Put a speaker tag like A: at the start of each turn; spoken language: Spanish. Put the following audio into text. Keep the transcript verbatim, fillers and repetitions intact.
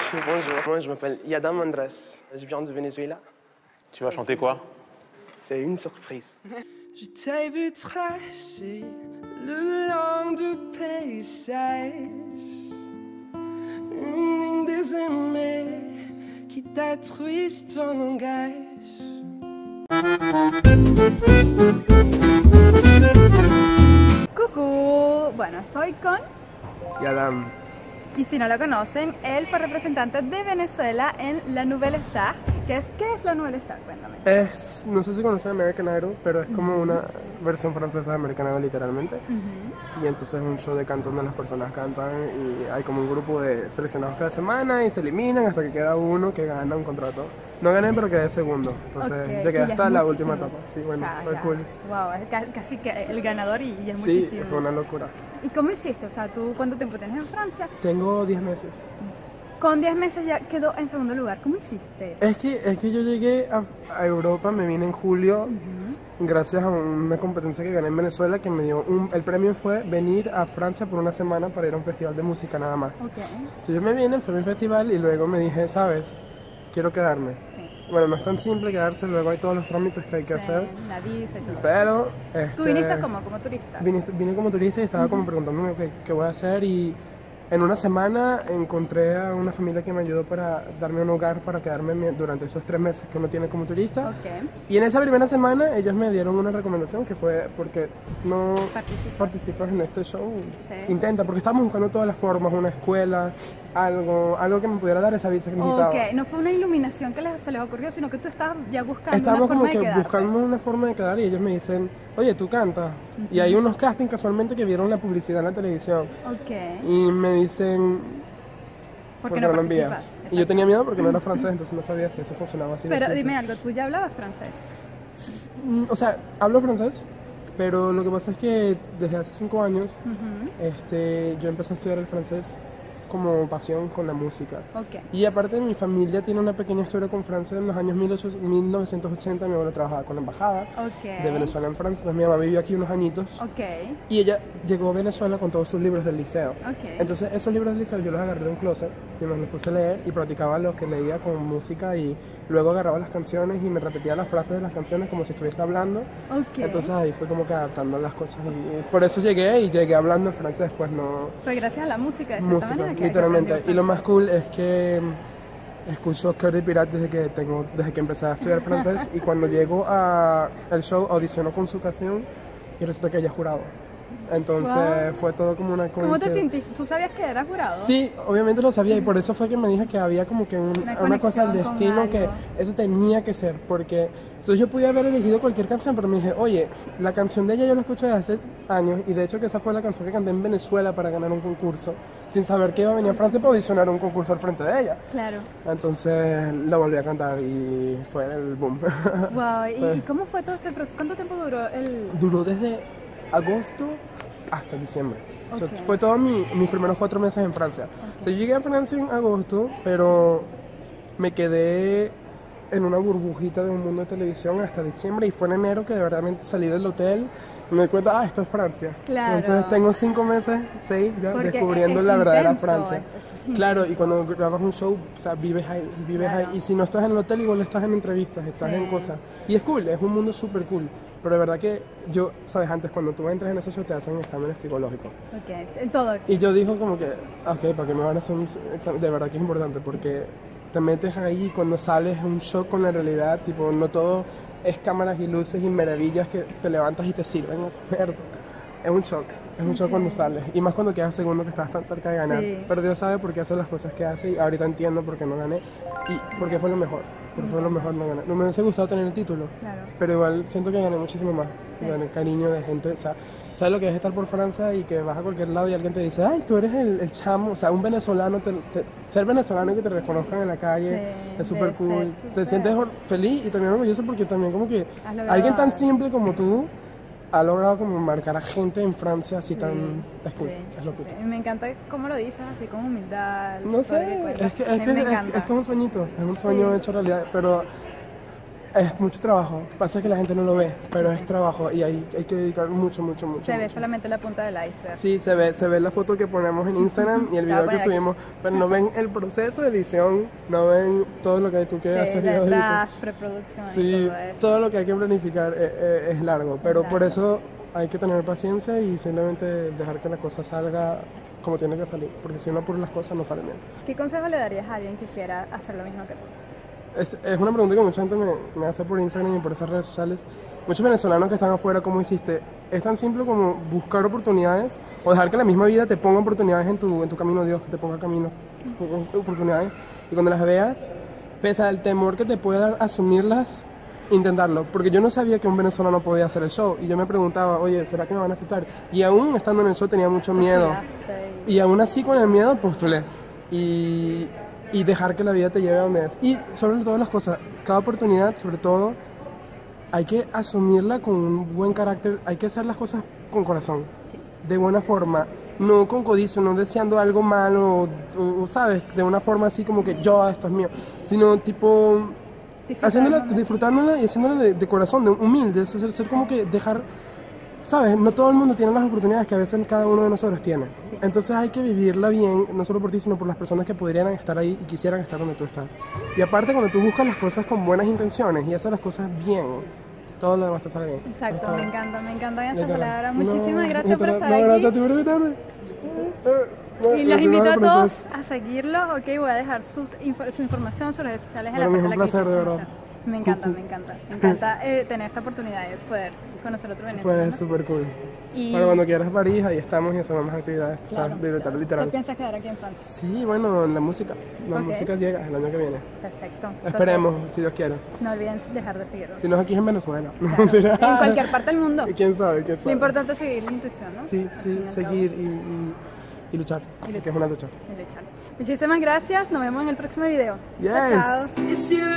A: Bonjour, moi je m'appelle Yadam Andres, je viens du Venezuela.
B: Tu vas chanter quoi?
A: C'est une surprise.
C: Je t'ai vu tracer le long du paysage, une ligne désaimée qui détruit ton langage.
D: Cucú, bueno, estoy con,
A: Yadam.
D: y si no lo conocen, él fue representante de Venezuela en la Nouvelle Star. ¿Qué es, qué es la Nouvelle Star? Cuéntame.
A: Es, no sé si conocen American Idol, pero es como una versión francesa de American Idol literalmente.
D: Uh-huh.
A: Y entonces es un show de canto donde las personas cantan y hay como un grupo de seleccionados cada semana y se eliminan hasta que queda uno que gana un contrato. No gané, pero quedé segundo. Entonces
D: Okay,
A: llegué
D: y ya
A: hasta
D: es
A: la
D: muchísimo.
A: última etapa. Sí, bueno,
D: O sea,
A: fue
D: ya.
A: cool.
D: Wow, es ca- casi que el ganador y, y es
A: Sí,
D: muchísimo.
A: fue una locura.
D: ¿Y cómo hiciste? O sea, ¿tú cuánto tiempo tienes en Francia?
A: Tengo diez meses.
D: Con diez meses ya quedó en segundo lugar. ¿Cómo hiciste?
A: Es que, es que yo llegué a, a Europa, me vine en julio, gracias a una competencia que gané en Venezuela, que me dio un, el premio fue venir a Francia por una semana para ir a un festival de música nada más.
D: Ok.
A: Entonces yo me vine, fui a mi festival y luego me dije, ¿sabes? Quiero quedarme.
D: Sí.
A: Bueno, no es tan simple quedarse, luego hay todos los trámites que hay que
D: Sí,
A: hacer,
D: la visa y todo.
A: pero... Este,
D: ¿Tú viniste como, como turista?
A: Vine, vine como turista y estaba como preguntándome qué, qué voy a hacer y en una semana encontré a una familia que me ayudó para darme un hogar para quedarme mi- durante esos tres meses que uno tiene como turista.
D: Ok.
A: Y en esa primera semana ellos me dieron una recomendación que fue porque no
D: Participas.
A: participas en este show,
D: Sí.
A: intenta, porque estábamos buscando todas las formas, una escuela, algo, algo que me pudiera dar esa visa que necesitaba.
D: Ok, no fue una iluminación que les- se les ocurrió, sino que tú estabas ya buscando
A: Estábamos
D: una
A: como
D: forma
A: que
D: de quedarte.
A: buscando una forma de quedar y ellos me dicen, oye, tú cantas. Y hay unos castings casualmente que vieron la publicidad en la televisión
D: Ok.
A: y me dicen,
D: ¿Por
A: ¿por
D: qué
A: qué
D: no
A: no lo envías?
D: participas?
A: Y yo
D: Exacto.
A: tenía miedo porque no era francés, entonces no sabía si eso funcionaba así. de
D: Pero
A: simple.
D: dime algo, ¿tú ya hablabas francés?
A: Mm, O sea, hablo francés, pero lo que pasa es que desde hace cinco años
D: Ujú.
A: este, yo empecé a estudiar el francés como pasión con la música.
D: Ok.
A: Y aparte mi familia tiene una pequeña historia con Francia. En los años mil novecientos ochenta mi abuela trabajaba con la embajada
D: Ok.
A: de Venezuela en Francia, entonces mi mamá vivió aquí unos añitos
D: Ok.
A: y ella llegó a Venezuela con todos sus libros del liceo.
D: Ok.
A: Entonces esos libros del liceo yo los agarré de un closet y me los puse a leer y practicaba lo que leía con música y luego agarraba las canciones y me repetía las frases de las canciones como si estuviese hablando.
D: Ok.
A: Entonces ahí fue como que adaptando las cosas y por eso llegué y llegué hablando francés, pues no...
D: Fue gracias a la música, de cierta
A: Música,
D: manera, que- que
A: literalmente.
D: aprendió
A: Y lo más
D: francés.
A: cool es que mm, escucho Cœur de Pirate desde que tengo, desde que empecé a estudiar francés y cuando llego a el show audiciono con su canción y resulta que ella es jurado. Entonces
D: Wow.
A: fue todo como una
D: ¿Cómo te
A: coincidencia.
D: sentiste? ¿Tú sabías que eras jurado?
A: Sí, obviamente lo sabía y por eso fue que me dije que había como que un-
D: Una
A: una, cosa del
D: conexión con
A: destino que
D: algo.
A: eso tenía que ser, porque entonces yo podía haber elegido cualquier canción, pero me dije, oye, la canción de ella yo la escuché desde hace años y de hecho que esa fue la canción que canté en Venezuela para ganar un concurso, sin saber que iba a venir a Francia para audicionar un concurso al frente de ella.
D: Claro.
A: Entonces la volví a cantar y fue el boom.
D: Wow. ¿Y,
A: Pues-
D: y cómo fue todo ese proceso? ¿Cuánto tiempo duró el...?
A: Duró desde agosto hasta diciembre. O sea,
D: Ok.
A: fue todos mi- mis primeros cuatro meses en Francia. O sea, yo llegué a Francia en agosto, pero me quedé en una burbujita de un mundo de televisión hasta diciembre y fue en enero que de verdad me salí del hotel y me di cuenta, ah, esto es Francia.
D: Claro.
A: Entonces tengo cinco meses, seis, ya
D: Porque
A: descubriendo
D: es
A: la verdadera
D: intenso,
A: Francia.
D: es- es-
A: Claro, y cuando grabas un show, o sea, vives ahí, vives
D: Claro.
A: ahí. Y si no estás en el hotel, igual estás en entrevistas, estás
D: Sí.
A: en cosas. Y es cool, es un mundo súper cool. Pero de verdad que yo, sabes, antes cuando tú entras en ese show te hacen exámenes psicológicos.
D: Ok, en todo.
A: Y yo dijo como que, ok, ¿para qué me van a hacer un examen? De verdad que es importante porque te metes ahí y cuando sales es un shock con la realidad, tipo, no todo es cámaras y luces y maravillas que te levantas y te sirven a comer. Es un shock, es un shock cuando sales. Y más cuando quedas segundo que estás tan cerca de ganar.
D: Sí.
A: Pero Dios sabe por qué hace las cosas que hace y ahorita entiendo por qué no gané y por qué fue lo mejor. Porque fue lo mejor no ganar. No me hubiese gustado tener el título,
D: Claro.
A: pero igual siento que gané muchísimo más.
D: Sí.
A: Gané cariño de gente, o sea, ¿sabes lo que es estar por Francia y que vas a cualquier lado y alguien te dice, ay, tú eres el, el chamo? O sea, un venezolano, te- te- ser venezolano y que te reconozcan en la calle
D: Sí,
A: es súper
D: debe
A: cool.
D: ser
A: Te
D: súper.
A: sientes or- feliz y también orgulloso porque también como que
D: Has logrado
A: alguien tan
D: algo.
A: simple como tú ha logrado como marcar a gente en Francia así tan... Es cool,
D: Sí,
A: es loquito.
D: sí. Me encanta cómo lo dices, así con humildad.
A: No
D: todo
A: sé,
D: lo que cuentas.
A: es que,
D: A
A: es,
D: mí
A: que
D: me
A: es,
D: encanta.
A: es como un sueñito, es un sueño
D: Sí.
A: hecho realidad, pero Es mucho trabajo, pasa que la gente no lo ve, pero es trabajo y hay, hay que dedicar mucho, mucho, mucho.
D: Se ve
A: mucho.
D: solamente la punta del iceberg.
A: Sí, se ve, se ve la foto que ponemos en Instagram y el
D: La voy a
A: video que
D: poner aquí.
A: subimos, pero no ven el proceso de edición, no ven todo lo que tú quieres
D: Sí,
A: hacer.
D: las,
A: y
D: las preproducciones y
A: Sí,
D: todo eso.
A: todo lo que hay que planificar eh, eh, es largo, pero por
D: Largo.
A: eso hay que tener paciencia y simplemente dejar que la cosa salga como tiene que salir, porque si no por las cosas no salen bien.
D: ¿Qué consejo le darías a alguien que quiera hacer lo mismo que tú?
A: Es, es una pregunta que mucha gente me, me hace por Instagram y por esas redes sociales. Muchos venezolanos que están afuera, ¿cómo hiciste? Es tan simple como buscar oportunidades o dejar que la misma vida te ponga oportunidades en tu, en tu camino, Dios, que te ponga camino, oportunidades. Y cuando las veas, pese al temor que te puede dar asumirlas, intentarlo. Porque yo no sabía que un venezolano podía hacer el show. Y yo me preguntaba, oye, ¿será que me van a aceptar? Y aún estando en el show tenía mucho miedo.
D: Postulaste
A: Y aún así con el miedo postulé. Y, y dejar que la vida te lleve a donde es. Y sobre todas las cosas, cada oportunidad, sobre todo, hay que asumirla con un buen carácter. Hay que hacer las cosas con corazón.
D: Sí.
A: De buena forma. No con codicio, no deseando algo malo, o, o, ¿sabes? De una forma así como que yo, esto es mío. Sino tipo...
D: Disfrutar
A: haciéndola,
D: el momento.
A: disfrutándola y haciéndola de, de corazón, de humilde, es ser, ser como que dejar, ¿sabes? No todo el mundo tiene las oportunidades que a veces cada uno de nosotros tiene.
D: Sí.
A: Entonces hay que vivirla bien, no solo por ti, sino por las personas que podrían estar ahí y quisieran estar donde tú estás. Y aparte, cuando tú buscas las cosas con buenas intenciones y haces las cosas bien, todo lo demás te sale bien.
D: Exacto,
A: Está
D: me
A: bien.
D: encanta, me encantan esas
A: Literal.
D: palabras.
A: No,
D: Muchísimas gracias por
A: literal.
D: estar
A: No,
D: aquí.
A: gracias a ti por invitarme.
D: Y los invito a todos a seguirlo, ok, voy a dejar sus info- su información, sus redes sociales en la
A: Para mí
D: parte
A: es un
D: de la
A: placer, de
D: información.
A: verdad.
D: Me encanta, me encanta, me encanta eh, tener esta oportunidad de poder conocer otro venezolano.
A: Pues súper cool.
D: Y-
A: Para cuando quieras París, ahí estamos y hacemos más actividades. Está
D: Claro.
A: literal,
D: ¿Te
A: literal.
D: piensas quedar aquí en Francia?
A: Sí, bueno, la música. La
D: Ok.
A: música llega el año que viene.
D: Perfecto. Entonces,
A: Esperemos, si Dios quiere.
D: No olviden dejar de seguirlo.
A: Si no es aquí es en Venezuela.
D: Claro, en cualquier parte del mundo.
A: ¿Quién sabe? ¿Quién sabe?
D: Lo importante es seguir la intuición, ¿no?
A: Sí, sí,
D: Al fin y al
A: seguir y, y, y luchar.
D: Y luchar.
A: Que es una lucha.
D: cabo, y luchar. Muchísimas gracias, nos vemos en el próximo video.
A: Yes.
D: Chao, chao.
C: Et si le